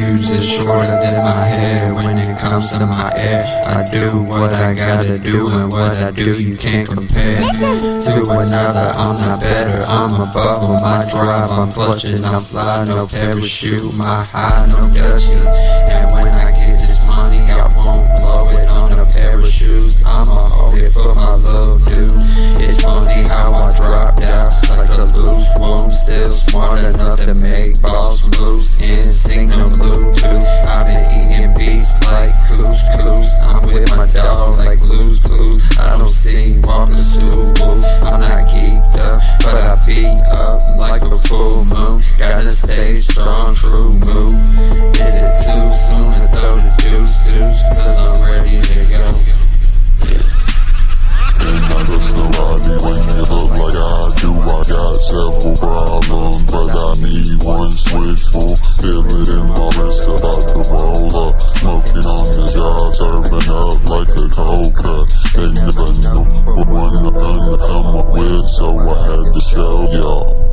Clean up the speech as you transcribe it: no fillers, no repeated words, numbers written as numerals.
fuse is shorter than my hair. When it comes to my air, I do what I gotta do, and what I do you can't compare to another. I'm not better, I'm above on my drive. I'm clutching, I'm fly, no parachute. My high, no Dutchie. And when I get this money, I won't blow it on a pair of shoes. I'ma hold it for my love, dude. It's funny how I dropped out like a loose wound. Still smart enough to make boss moves and sing them blue too. I've been eating beats like couscous. I'm with my dog like Blue's Clues. I don't see walking Subaru. I'm not geeked up, but I be up like a full moon. Gotta stay strong, TruMoo. Is it too soon to throw the deuce? Cause I'm ready to go. And I just nobody when you look like I do. I got several problems, but I need one switch full. Feel it in my wrist, about to roll up. Smoking on the yard, serving up like a cold cut. They never knew what one I'm gonna come up with, so I had to show y'all.